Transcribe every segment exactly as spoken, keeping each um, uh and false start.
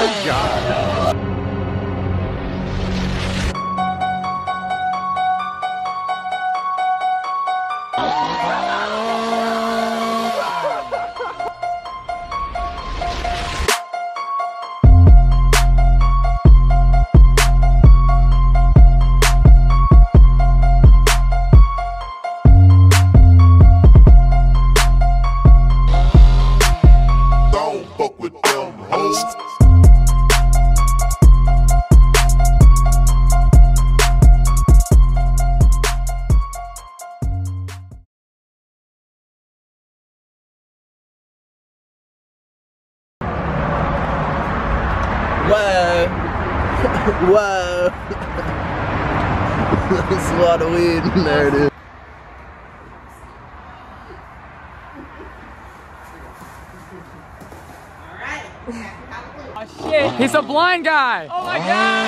God. Whoa. Whoa. There's a lot of weed in there, dude. Oh shit, he's a blind guy! Oh my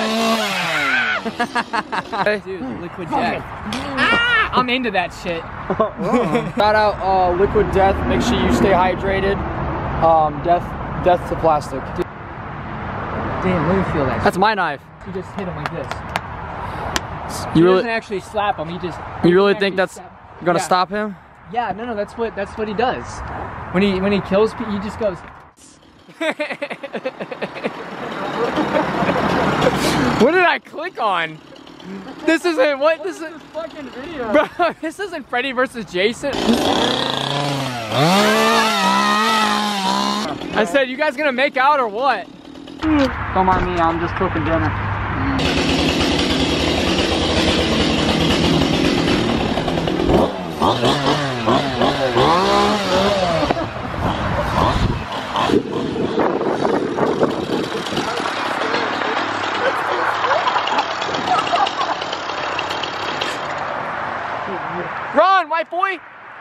god! Dude, Liquid Death. Ah, I'm into that shit. Shout out uh, Liquid Death, make sure you stay hydrated. Um, death, death to plastic. Damn, let me feel that. That's my knife. You just hit him like this. You he really doesn't actually slap him. He just. You really think that's slap. gonna Yeah. stop him? Yeah, no, no. That's what that's what he does. When he when he kills people, he just goes. What did I click on? This isn't what this is. Fucking video. Bro, this isn't Freddy versus Jason. I said, you guys gonna make out or what? Don't mind me, I'm just cooking dinner. Run, white boy!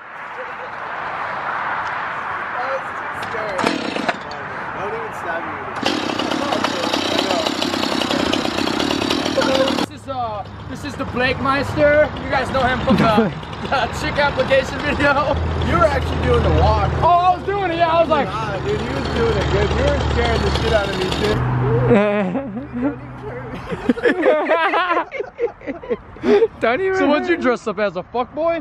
Don't even stab me. This is uh, this is the Blake Meister. You guys know him from the, the chick application video. You were actually doing the walk. Oh, I was doing it. Yeah, I was like, Nah, dude, he was doing it good. You were scaring the shit out of me, dude. don't even. So what'd you dress up as, a fuckboy?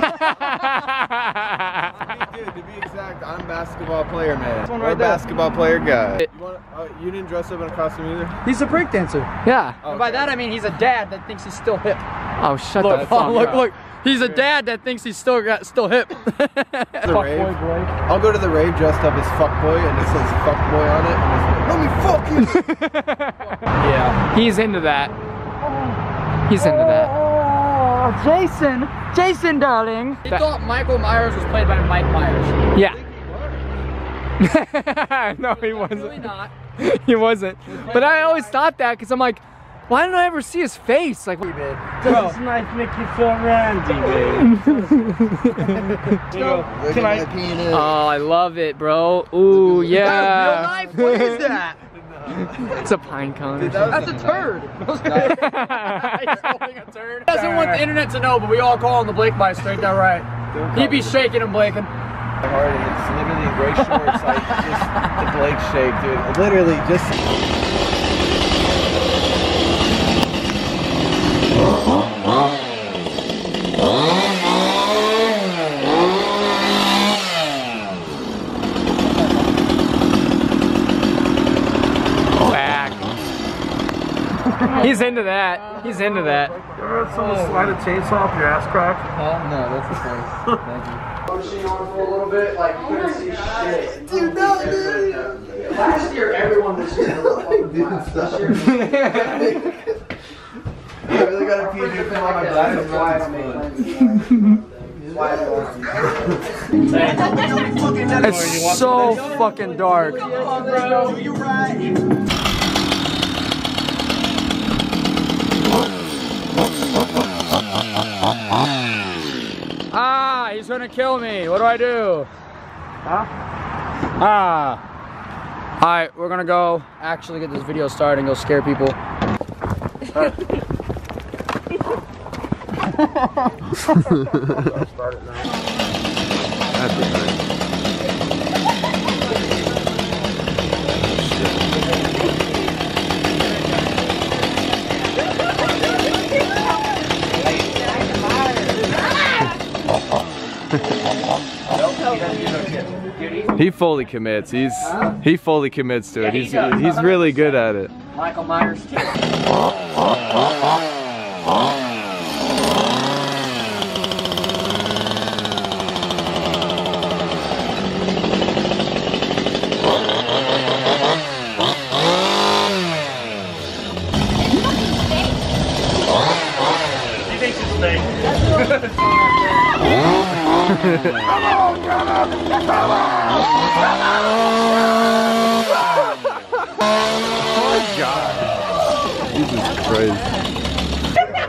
Dude, to be exact, I'm a basketball player, man. one Or right a there. basketball player guy. You, wanna, uh, you didn't dress up in a costume either? He's a breakdancer. Yeah. Okay. And by that I mean he's a dad that thinks he's still hip. Oh, shut Look, the fuck oh, look, up. look. He's a dad that thinks he's still got still hip. The Fuckboy rave. Blake. I'll go to the rave dressed up as fuckboy and it says fuckboy on it and it's like, let me fuck you! Yeah. He's into that. He's into that. Oh, Jason, Jason, darling. He thought Michael Myers was played by Mike Myers. Yeah. No, he wasn't. Really not. He wasn't. But I always thought that because I'm like, why didn't I ever see his face? Like, Bro. Does this knife make you feel randy, babe? Can I? oh, I love it, bro. Ooh, yeah. Knife? What is that? It's a pine cone. That's a turd. He's holding a turd. He doesn't want the internet to know, but we all call him the Blake Meister, ain't that right? He'd be shaking him, Blaken. Hard, it's literally gray shorts, like just the Blake shake, dude. Literally just. Back. He's into that. He's into that. You ever had someone slide a chainsaw up your ass crack? No, that's the first. Thank you. Pushing on for a little bit, like you couldn't see shit. Dude, no, dude. Last year, everyone was here. This year, I really gotta pee to put on my glasses. It's so fucking dark. Ah, he's gonna kill me. What do I do? Huh? Ah. Alright, we're gonna go actually get this video started and go scare people. Start it now. That'd be nice. he fully commits. He's Huh? he fully commits to it. Yeah, he he's does. he's really good at it. Michael Myers too. He thinks it's fake. Oh God! Jesus Christ!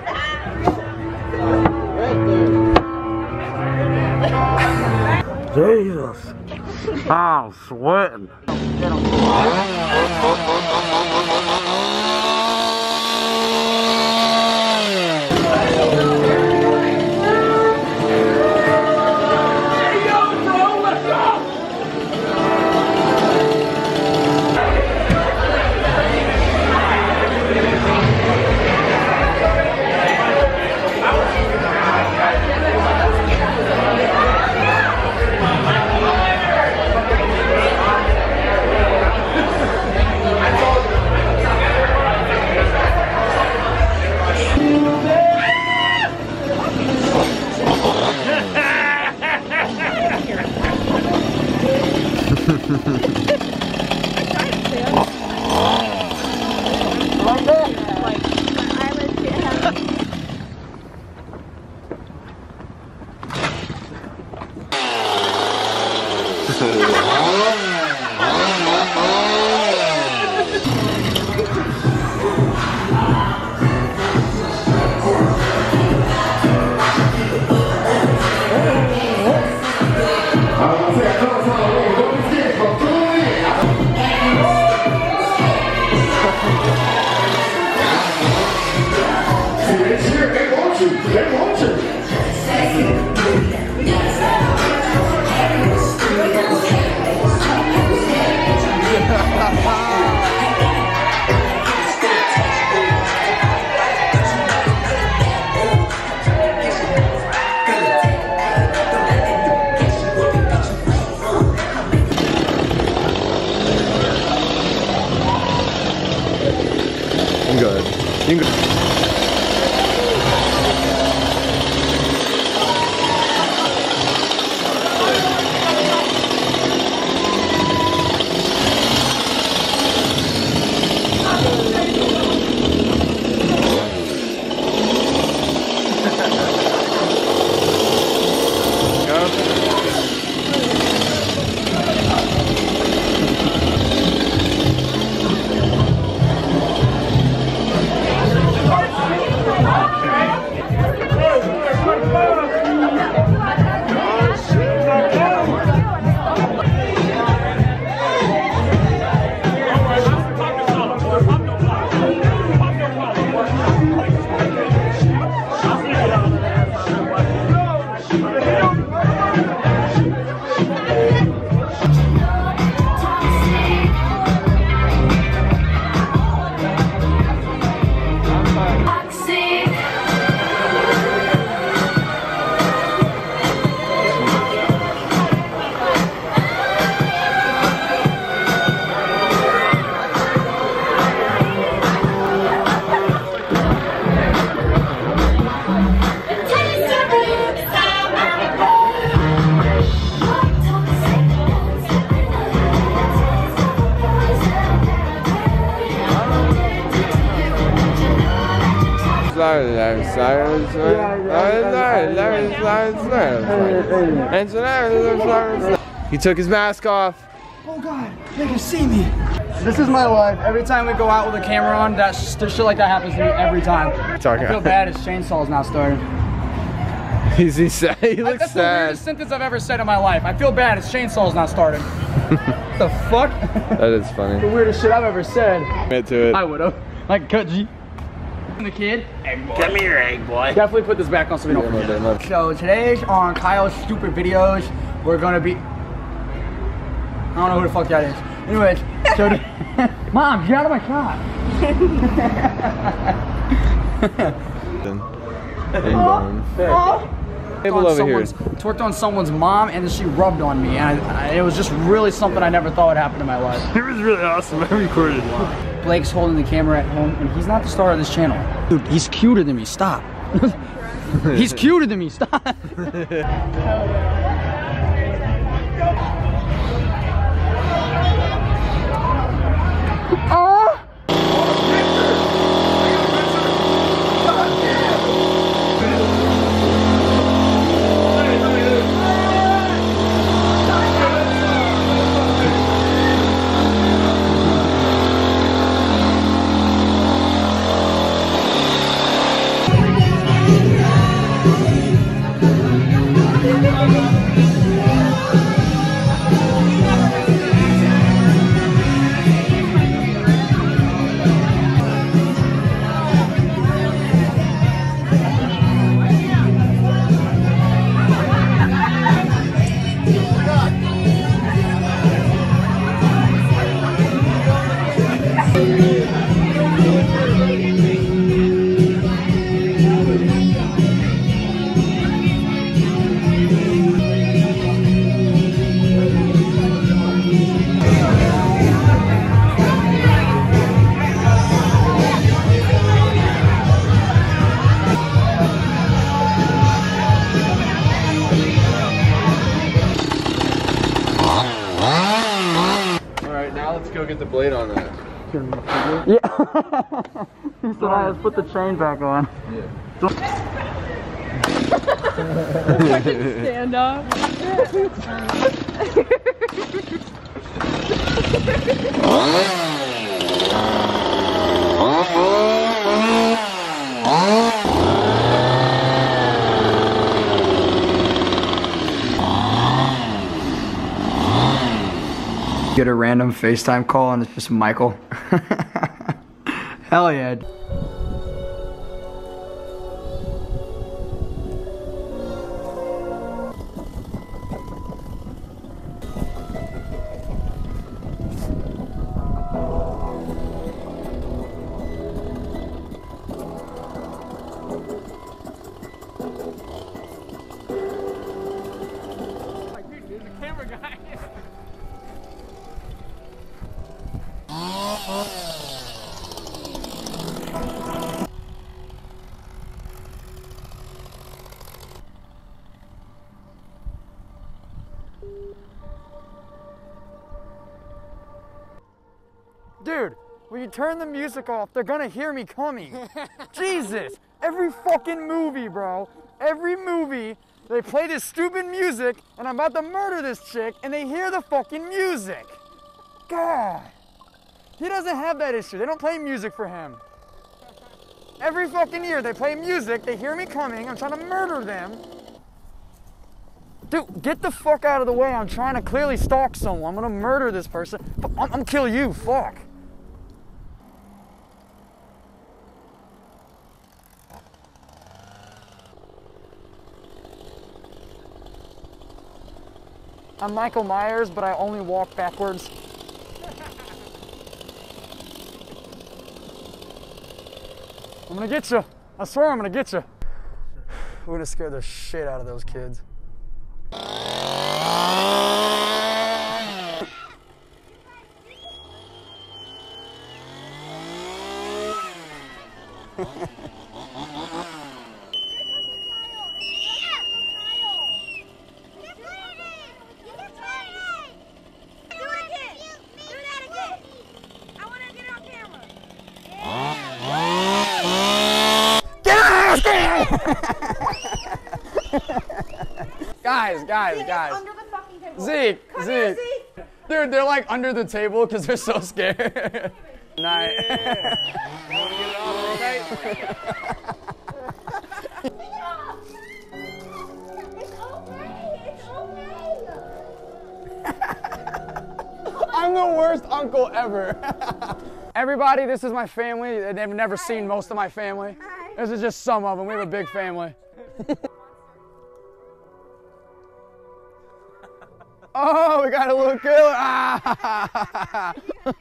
Jesus. I'm sweating. I'm good. You can go. He took his mask off. Oh God, they can see me. This is my life. Every time we go out with a camera on, that sh shit like that happens to me every time. Talking I feel bad his chainsaw's not starting. He's he sad. He looks That's sad. the weirdest sentence I've ever said in my life. I feel bad his chainsaw's not starting. What the fuck? That is funny. The weirdest shit I've ever said. Admit to it. I would've. Like cut G. The kid. Egg boy. Come here, egg boy. Definitely put this back on so we don't Yeah, forget. no, no. So today on Kyle's stupid videos, we're gonna be. I don't know who the fuck that is. Anyways, so Mom, get out of my shot. And gone. Table on over someone's, here. twerked on someone's mom, and then she rubbed on me, and I, I, it was just really something I never thought would happen in my life. It was really awesome. I recorded it. Blake's holding the camera at home, and he's not the star of this channel. Dude, he's cuter than me. Stop. He's cuter than me. Stop. Oh. Go get the blade on that. Yeah. He said I just put the chain back on. Yeah. I can stand up. Get a random FaceTime call and it's just Michael. Hell yeah. Dude, when you turn the music off, they're gonna hear me coming. Jesus, every fucking movie, bro. Every movie, they play this stupid music, and I'm about to murder this chick, and they hear the fucking music. God. He doesn't have that issue. They don't play music for him. Every fucking year, they play music, they hear me coming, I'm trying to murder them. Dude, get the fuck out of the way. I'm trying to clearly stalk someone. I'm gonna murder this person. I'm, I'm gonna kill you, fuck. I'm Michael Myers, but I only walk backwards. I'm gonna get you. I swear I'm gonna get you. We're gonna scare the shit out of those kids. Guys, guys, guys. Under the fucking table. Zeke, Come Zeke. here, Zeke. Dude, they're like under the table because they're so scared. Night. Yeah. Want to get it off all night? It's okay. It's okay. I'm the worst uncle ever. Everybody, this is my family. They've never seen most of my family. Hi. This is just some of them. We have a big family. Oh, we got a little killer. Ah.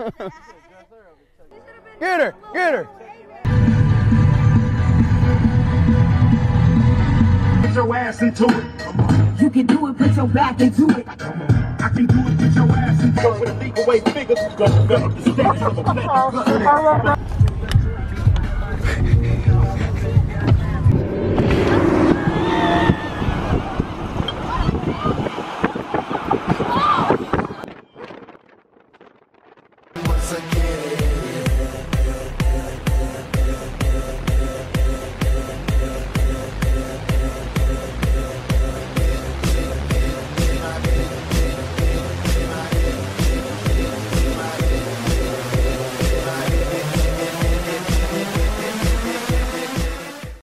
Get her, get her. It's a whale. ass into it. You can do it, put your back into it. I can do it, put your ass into it. With a leap away figures, gonna develop the status of a planet.